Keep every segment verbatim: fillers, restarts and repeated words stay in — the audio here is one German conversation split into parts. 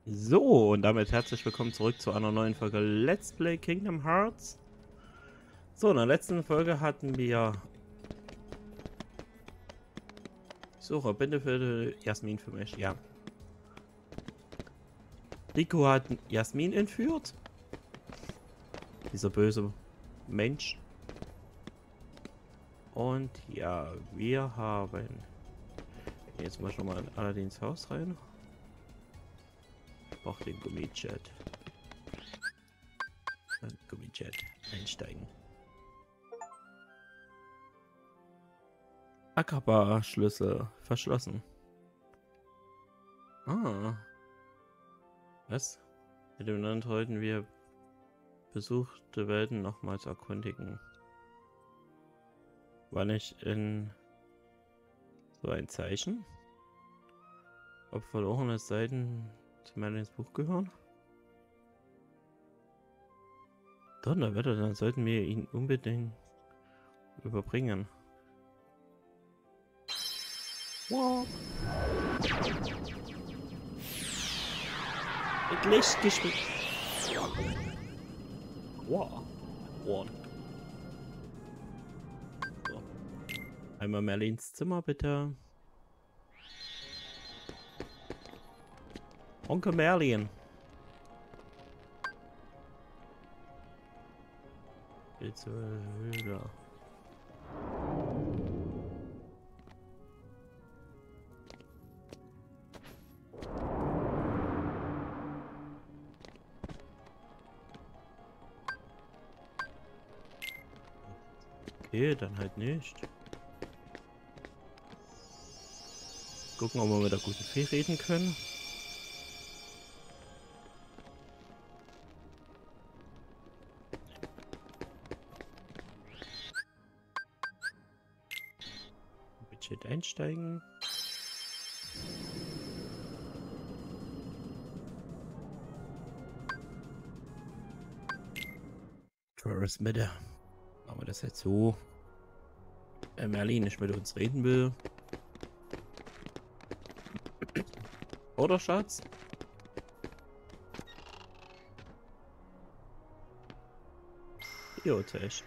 So, und damit herzlich willkommen zurück zu einer neuen Folge Let's Play Kingdom Hearts. So, in der letzten Folge hatten wir Suche, Binde für Jasmin für mich, ja. Rico hat Jasmin entführt. Dieser böse Mensch. Und ja, wir haben... Jetzt mal schon mal in Aladins Haus rein. Ich brauche den Gummijet. Gummijet einsteigen. Akaba-Schlüssel verschlossen. Ah. Was? Mit dem Land wollten wir besuchte Welten nochmals erkundigen. War nicht in so ein Zeichen? Ob verlorene Seiten zu Merlins Buch gehören? Donnerwetter, dann sollten wir ihn unbedingt überbringen. Wow. Mit Licht gespielt. Wow. Wow. So. Einmal Merlins Zimmer, bitte. Onkel Merlin. Jetzt wieder. Okay, dann halt nicht. Gucken, ob wir mit der guten Fee reden können. Budget einsteigen. Forest Mitte. Machen wir das jetzt so. Wenn Merlin nicht mit uns reden will. Oder Schatz? Biotech.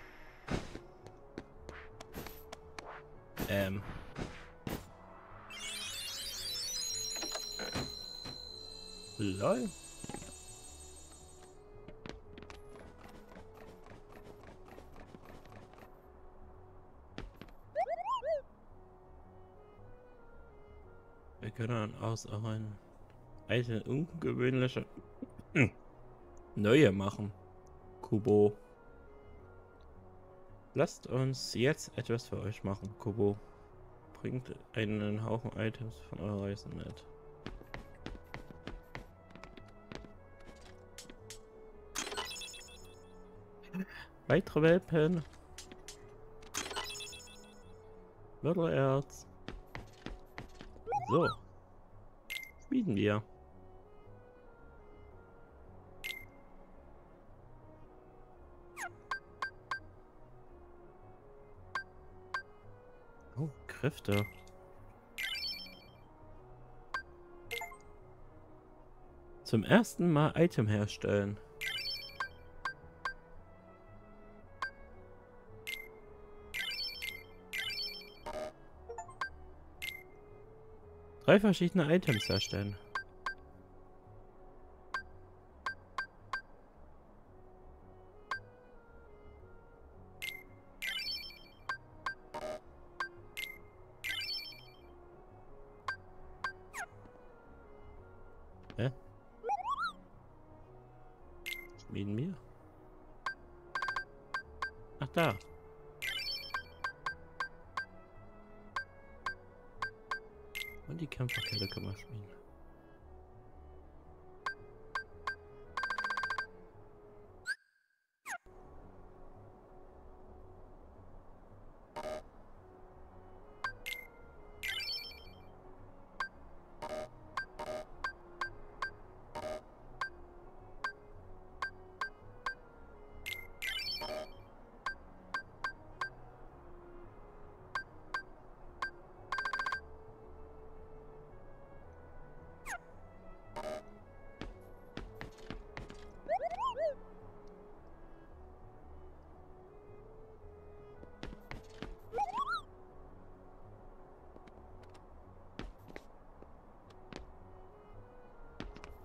Ähm. Lol. Wir können aus auch ein eine ungewöhnliche hm. neue machen. Kubo. Lasst uns jetzt etwas für euch machen, Kubo. Bringt einen Haufen Items von eurer Reise mit. Weitere Welpen. Mittelerz. So. Schmieden wir. Oh, Kräfte. Zum ersten Mal Item herstellen. Drei verschiedene Items herstellen. Hä? Schmieden wir? Ach da. Und die Kämpferkette können wir schmieden.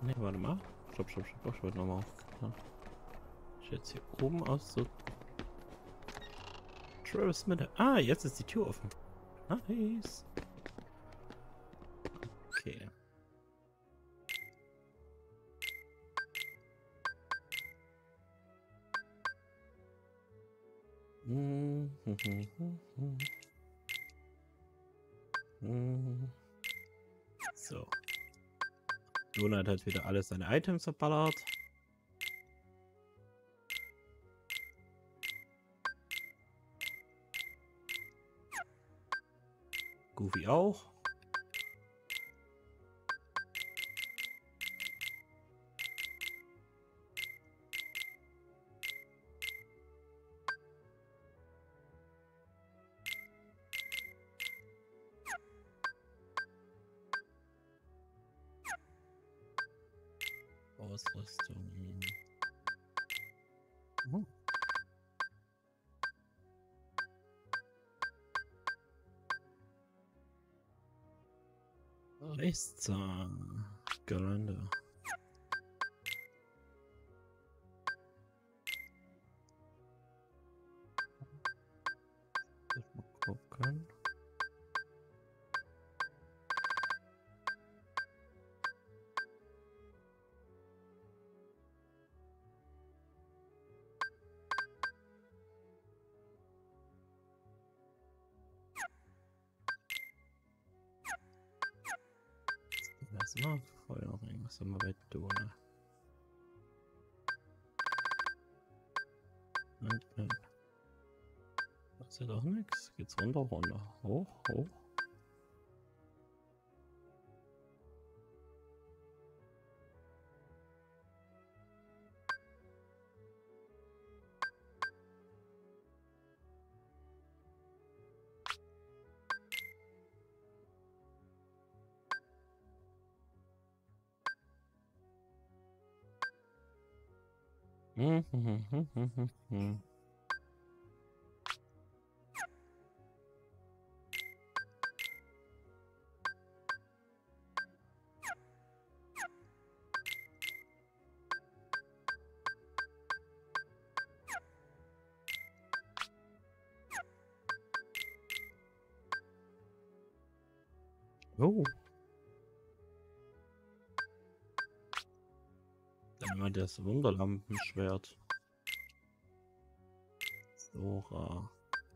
Ne, warte mal. Stopp, stopp, stopp. Ich wollte nochmal. Ja. Ich jetzt hier oben aus so. Travis Mitte. Ah, jetzt ist die Tür offen. Nice. Okay. Hm, hm, hm, hm, hm. Hm. So. Donald hat wieder alles seine Items verballert. Goofy auch. Ausrüstung. Oh. Rechtszahn. Gelände. Mal gucken. Was noch? Feuerring. Was haben wir bei Donald? Nein, nein. Das ist ja doch nichts. Geht's runter, runter. Hoch, hoch. Hm, hm, hm, hm, hm, hm, hm. Oh. Dann haben wir das Wunderlampenschwert. Sora.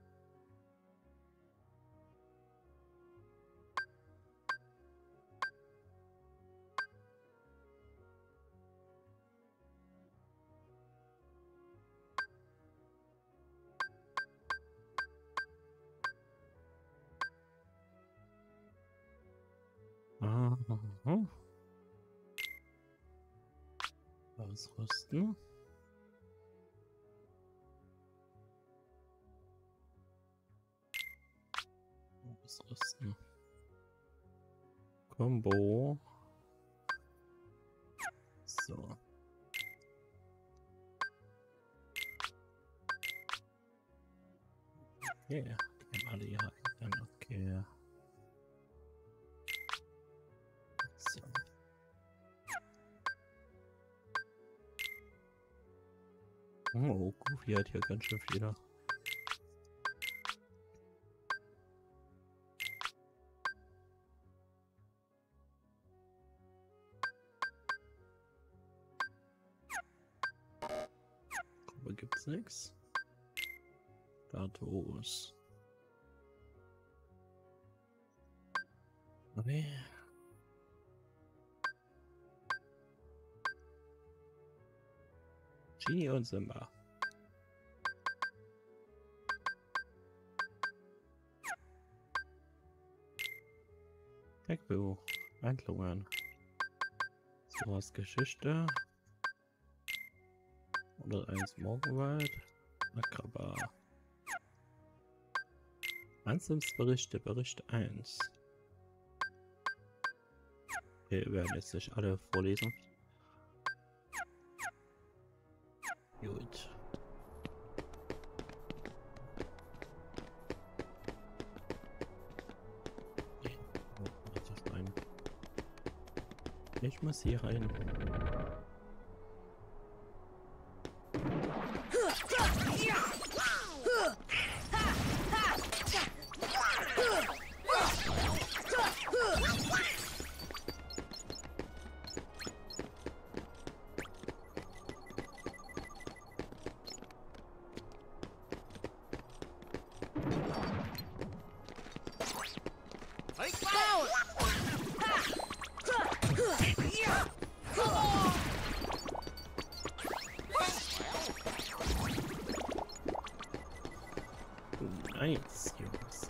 Aha. Ausrüsten. Ausrüsten. Combo. So. Okay. Die haben alle ihre eigenen. Okay. So. Oh, Goofy hat hier ganz schön viele. Gruppe gibt's nichts. Status. Okay. Genie und Simba. Backbuch. Handlungen. Sowas Geschichte. Oder eins Morgenwald. Macabre. Ansimsberichte, Bericht eins. Okay, wir werden jetzt nicht alle vorlesen. Gut. Ich muss hier rein. Nice, Jungs.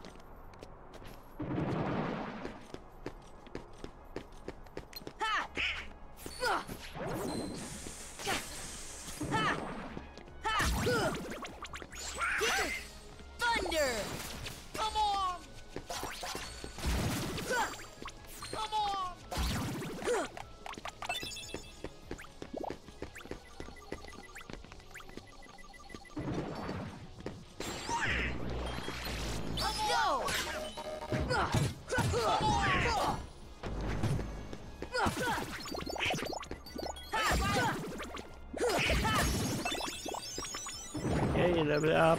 Thunder! Come on! Come on! Hey, level up.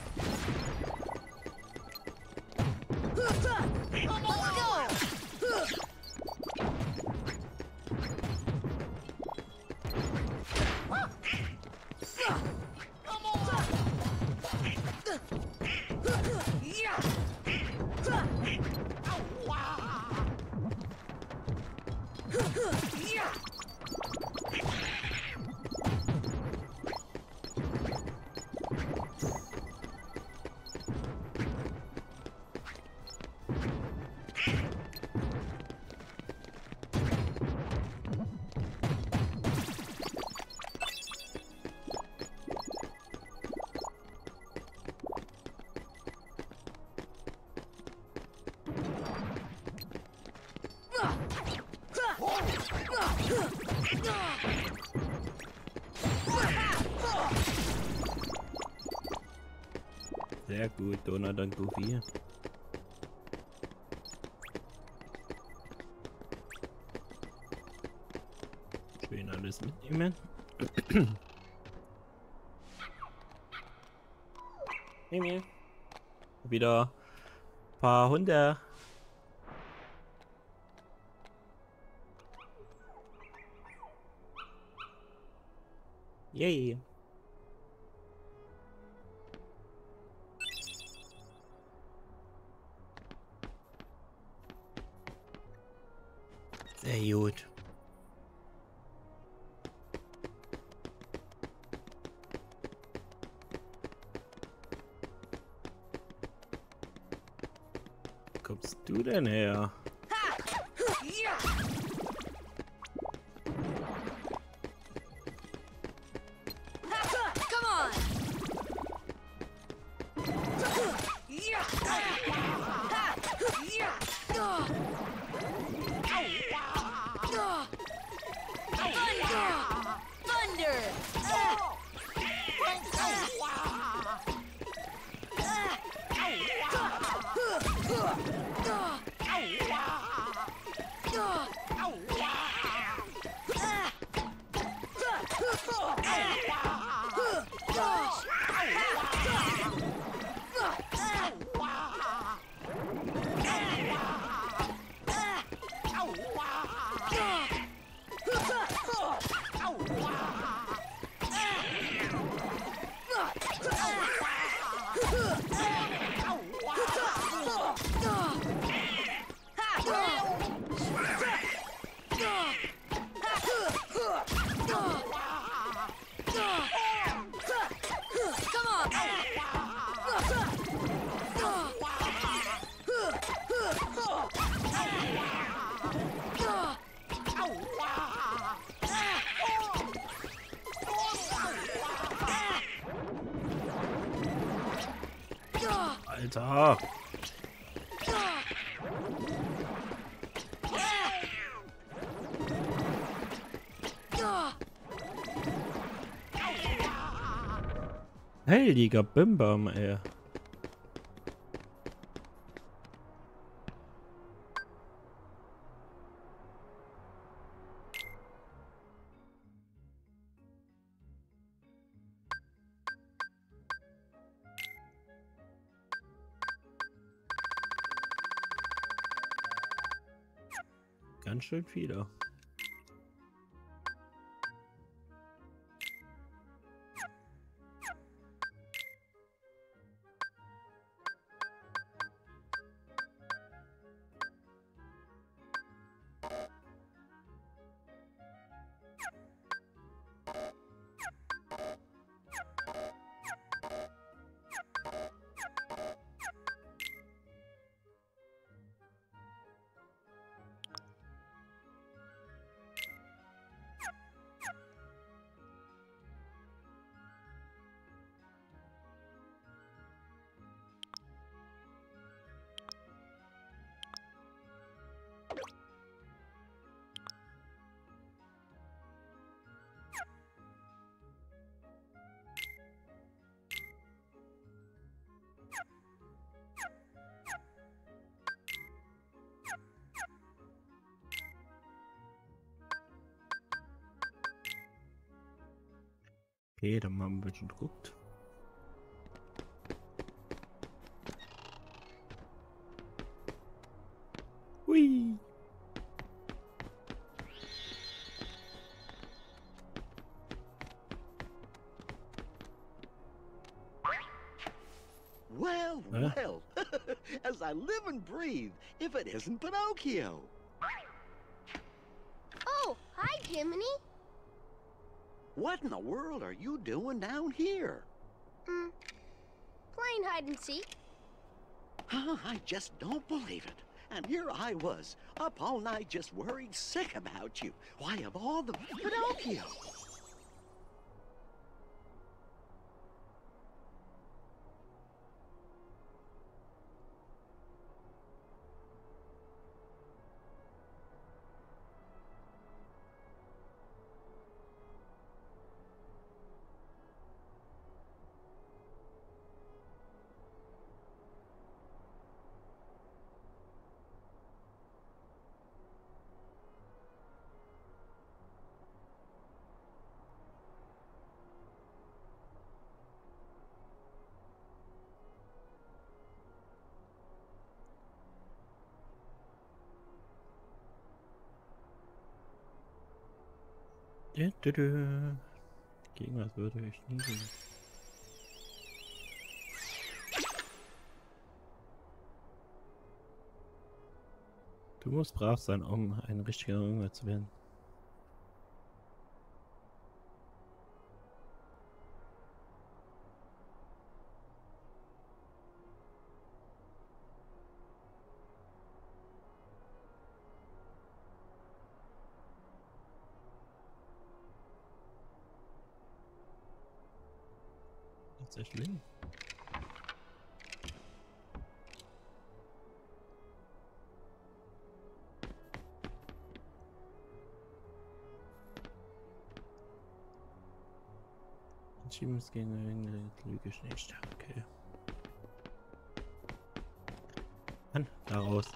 Sehr gut, Donut und Goofy. Schön alles mitnehmen. Emil. Wieder ein paar Hunde. Yay. Sehr gut. Wo kommst du denn her? Alter. Heiliger Bimbam, ey. Ganz schön viele. Okay, dann haben wir ein bisschen geguckt. Hui. Well, Huh? well, as I live and breathe, if it isn't Pinocchio. Oh, hi, Jiminy. What in the world are you doing down here? Hmm. Playing hide and seek. Huh, I just don't believe it. And here I was, up all night just worried sick about you. Why, of all the Pinocchio? Dü, dü, dü. Gegen was würde ich nie gehen? Du musst brav sein, um ein richtiger Junge zu werden. Tatsächlich. Achievements gegen eine Lüge nicht. Okay. Mann, da raus.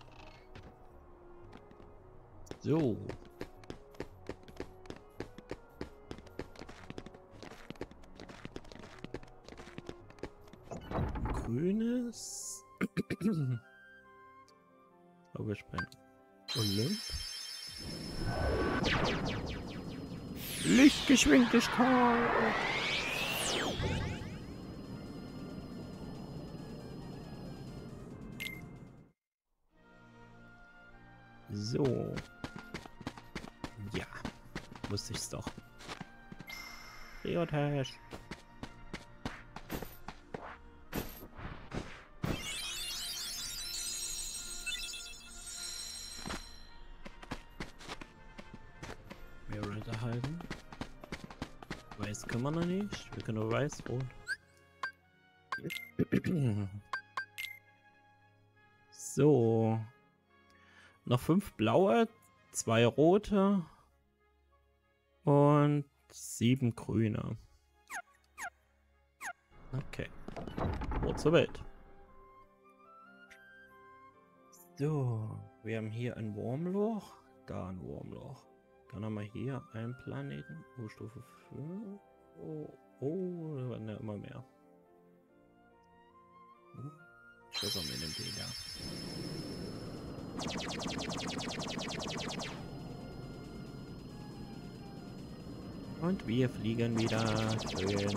So. Grünes. Aber ich bin Olymp. Lichtgeschwindigkeit. So. Ja. Wusste ich's doch. Geotash. Mirror halten. Weiß können wir noch nicht. Wir können nur weiß rot. So. Noch fünf blaue, zwei rote und sieben grüne. Okay. Rot zur Welt. So. Wir haben hier ein Wurmloch. Da ein Wurmloch. Dann haben wir hier einen Planeten. Oh, Stufe fünf. Oh, oh, da werden ja immer mehr. Ich weiß auch mit dem Bilder. Und wir fliegen wieder. Schön.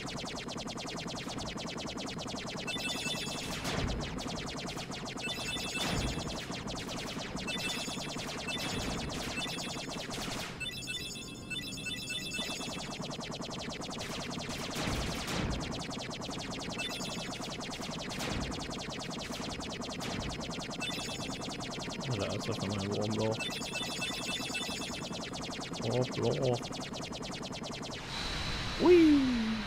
Da ist doch schon mal ein Wurmloch. Wurmloch. Ui!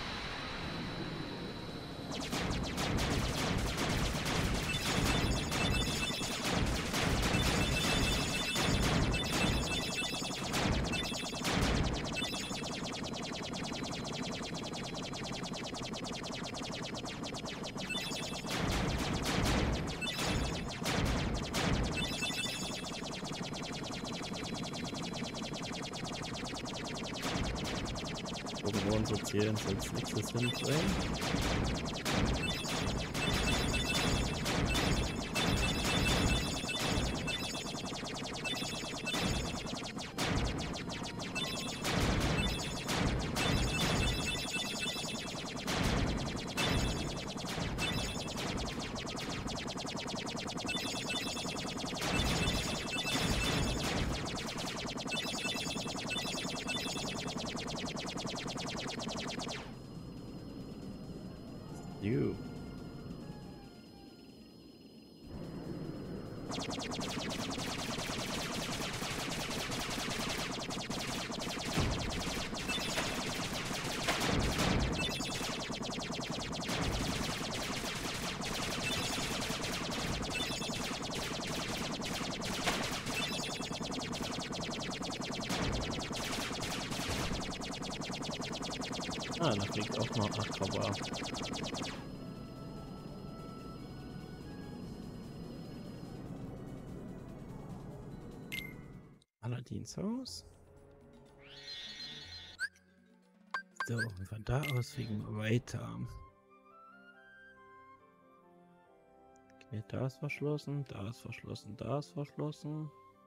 Irgendwo unsere Ziele ins nächstes hinbringen. You. Ah, da fliegt auch noch Akrobat. Aladins Haus. So, und von da aus fliegen wir weiter. Okay, da ist verschlossen, da ist verschlossen, da ist verschlossen.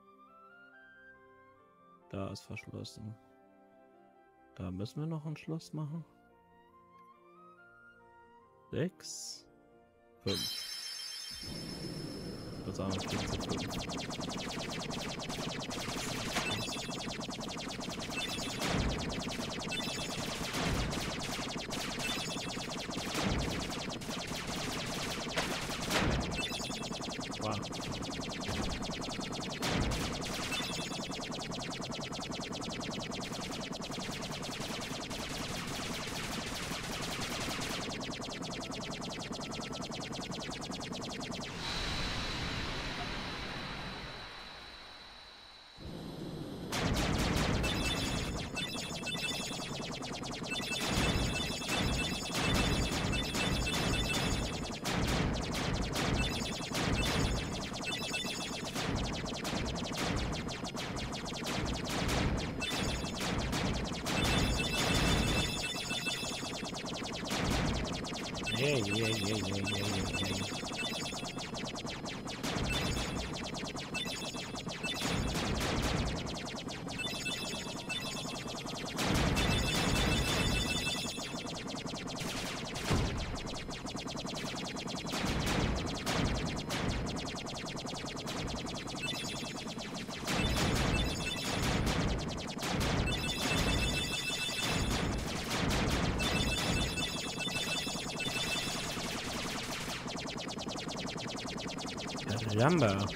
Da ist verschlossen. Da müssen wir noch ein Schloss machen. Sechs. Fünf. Ich würde sagen, es geht zu fünf. Wow. Yeah, yeah, yeah, yeah, yeah, yeah, yeah. Jamba.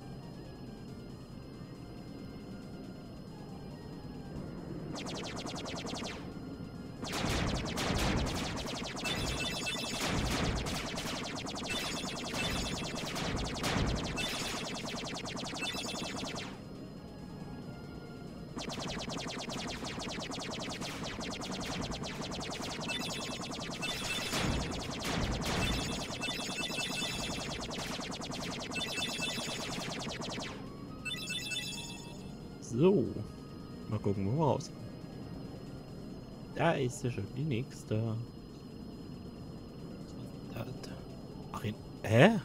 So, mal gucken, wo wir raus. Da ist ja schon die nächste. Da, da. Ach, in, hä?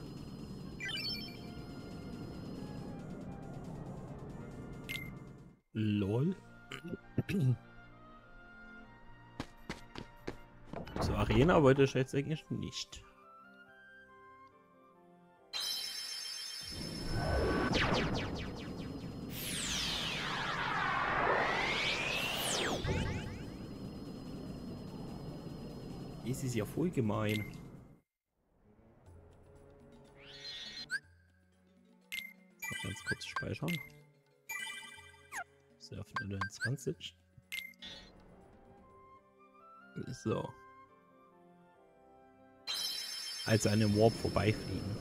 Lol. Arena wollte ich jetzt eigentlich nicht. Es ist ja voll gemein. So, ganz kurz speichern. Surfen neunundzwanzig. So. Also an dem Warp vorbeifliegen.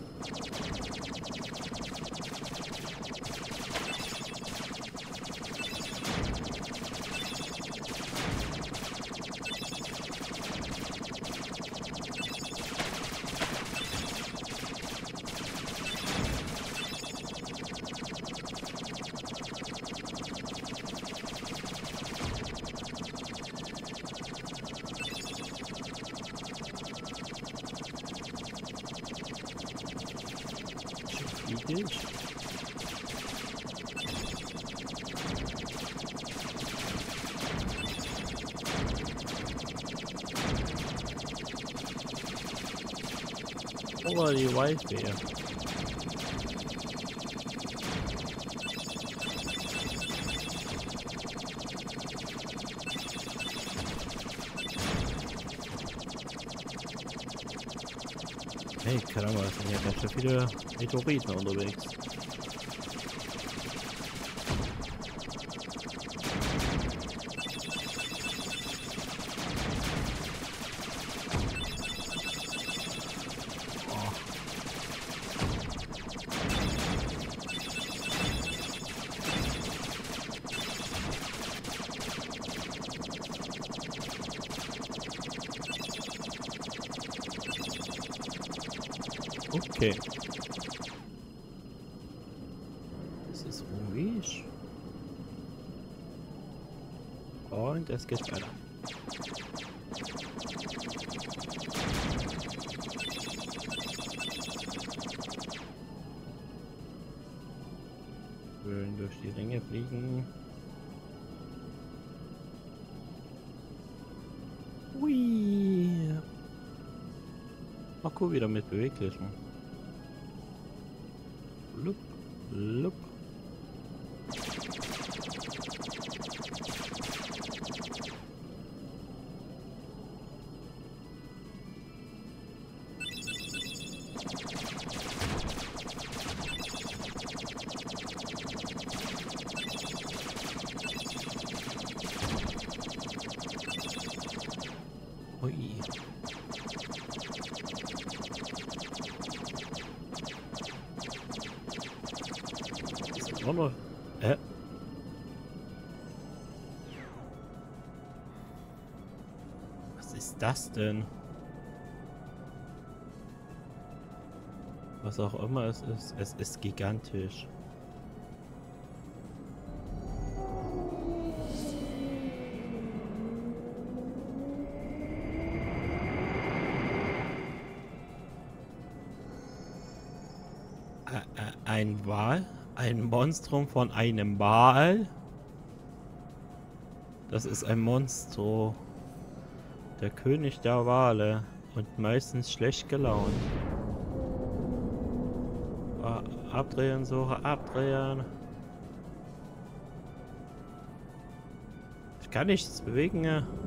Richtig. Oh, die Wildbeer. Hey, Karamba, es sind ja ganz schön viele Meteoriten unterwegs. Oh. Okay. Es ist ruhig. Und es geht weiter. Schön durch die Ringe fliegen. Hui. Ach cool, wieder mit Beweglichen. Lup, lup. Ui. Noch. Äh. Was ist das denn? Was auch immer es ist, es ist gigantisch. Ä- Ein Wal? Ein Monstrum von einem Wal? Das ist ein Monstro. Der König der Wale. Und meistens schlecht gelaunt. Ah, abdrehen, Suche, abdrehen. Ich kann nichts bewegen.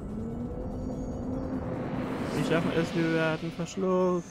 Wir schaffen es, wir werden verschluckt.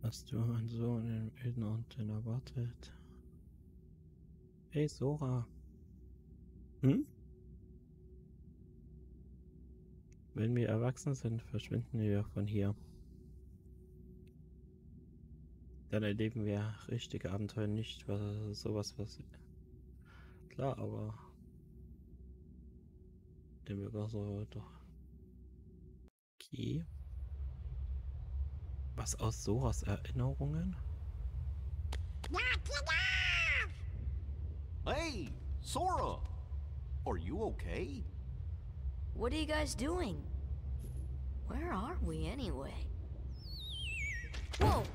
Hast du einen Sohn im Inneren erwartet? Hey Sora. Hm? Wenn wir erwachsen sind, verschwinden wir von hier. Dann erleben wir richtige Abenteuer, nicht was, sowas, was... Klar, aber... Dem wir so doch... Okay. Was aus Soras Erinnerungen? Hey, Sora! Are you okay? What are you guys doing? Where are we anyway? Whoa!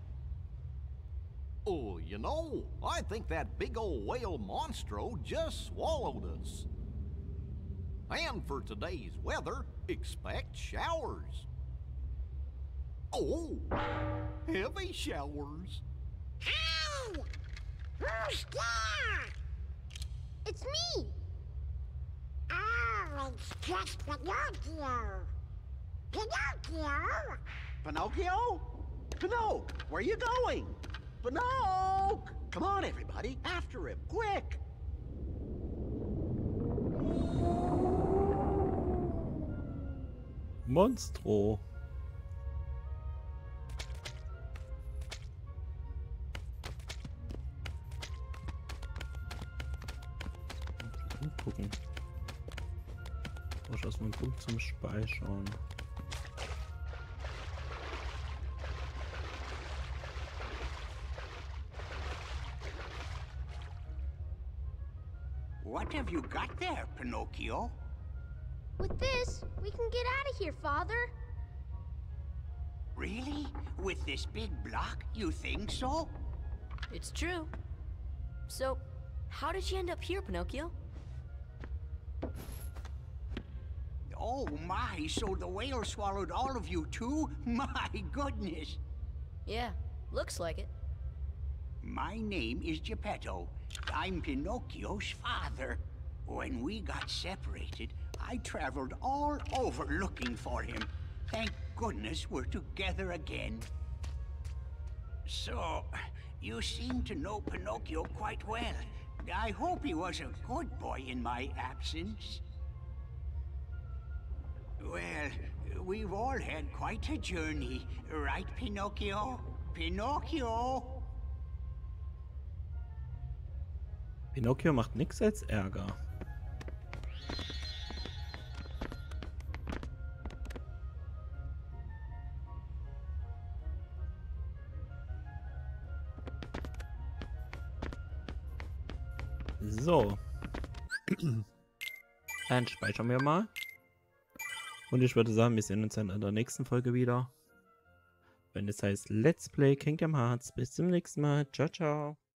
Oh, you know, I think that big old whale monstro just swallowed us. And for today's weather, expect showers. Oh, heavy showers. Ow! Who's there? It's me! Oh, it's just Pinocchio! Pinocchio! Pinocchio? Pinocchio, where are you going? Pinocchio! Come on, everybody, after him, quick! Monstro. Gucken. Brauche erstmal einen Punkt zum Speichern. What have you got there, Pinocchio? With this, we can get out of here, Father. Really? With this big block, you think so? It's true. So, how did you end up here, Pinocchio? Oh my, so the whale swallowed all of you too? My goodness! Yeah, looks like it. My name is Geppetto. I'm Pinocchio's father. When we got separated, I traveled all over looking for him. Thank goodness we're together again. So, you seem to know Pinocchio quite well. I hope he was a good boy in my absence. Well, we've all had quite a journey, right, Pinocchio? Pinocchio! Pinocchio macht nichts als Ärger. So. Dann speichern wir mal. Und ich würde sagen, wir sehen uns dann in der nächsten Folge wieder. Wenn es heißt Let's Play Kingdom Hearts. Bis zum nächsten Mal. Ciao, ciao.